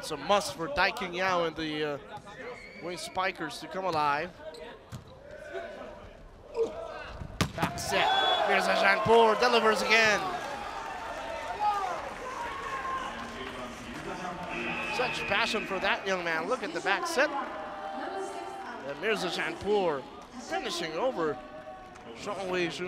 It's a must for Dai King Yao and the Wing Spikers to come alive. Back set. Mirzajanpour delivers again. Such passion for that young man. Look at the back set. And Mirzajanpour finishing over Zhang Weijun.